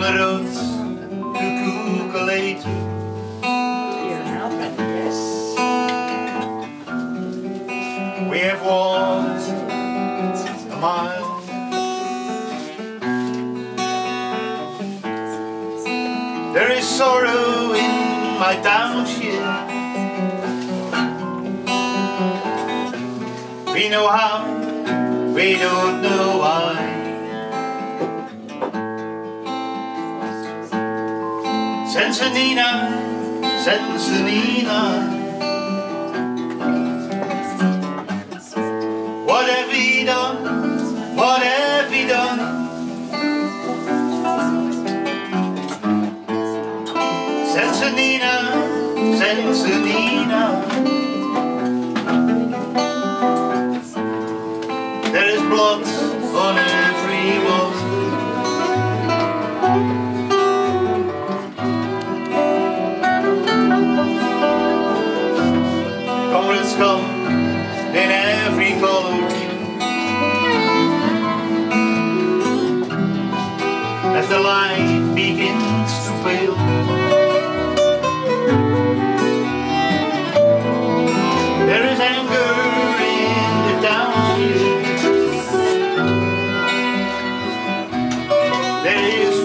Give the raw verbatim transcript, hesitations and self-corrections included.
the road to Kukulatu. We have walked a mile. There is sorrow in my township. We know how, we don't know why. Sensenina, Sensenina, what have we done? What have we done? Sensenina, Sensenina, there is blood on every wall. Comrades come in every color as the light begins to fail. There is anger in the township. There is